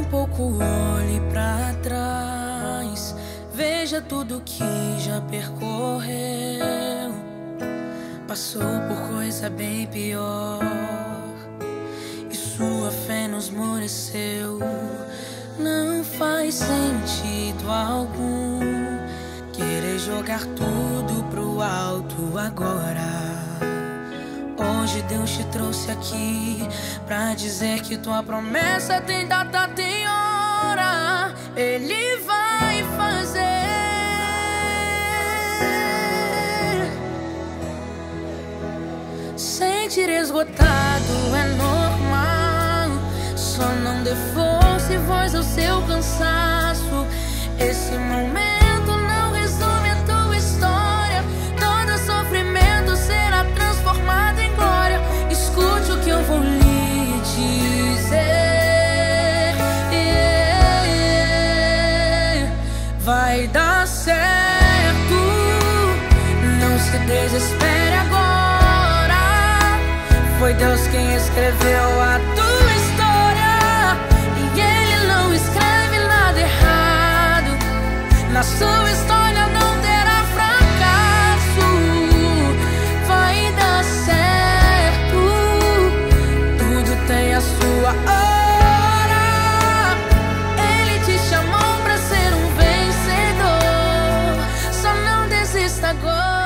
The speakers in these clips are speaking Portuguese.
pouco, olhe pra trás, veja tudo que já percorreu. Passou por coisa bem pior e sua fé não esmoreceu. Não faz sentido algum querer jogar tudo pro alto agora. Hoje Deus te trouxe aqui pra dizer que tua promessa tem data, tem hora. Ele vai fazer. Sentir esgotado é normal, só não dê força e voz ao seu cansaço. Esse momento não resume a tua história. Todo sofrimento será transformado em glória. Escute o que eu vou lhe dizer. Vai dar certo, não se desespere agora. Foi Deus quem escreveu a tua história e Ele não escreve nada errado. Na sua história não terá fracasso. Vai dar certo, tudo tem a sua hora. Ele te chamou pra ser um vencedor, só não desista agora.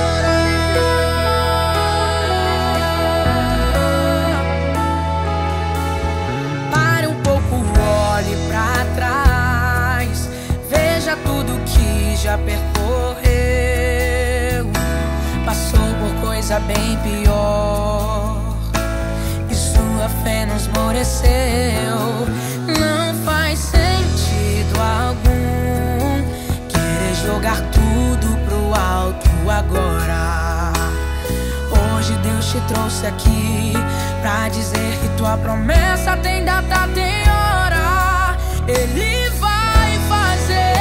Pare um pouco, olhe pra trás, veja tudo que já percorreu. Passou por coisa bem pior e sua fé não esmoreceu. Não faz sentido algum querer jogar tudo pro alto agora. Hoje Deus te trouxe aqui pra dizer que tua promessa tem data, tem hora. Ele vai fazer.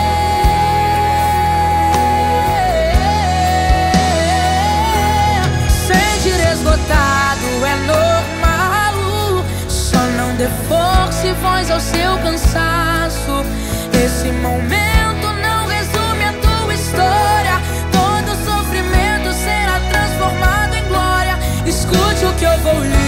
Sentir esgotado é normal, só não dê força e voz ao seu cansaço. Esse momento não resume a tua história. Todo sofrimento será transformado em glória. Escute o que eu vou lhe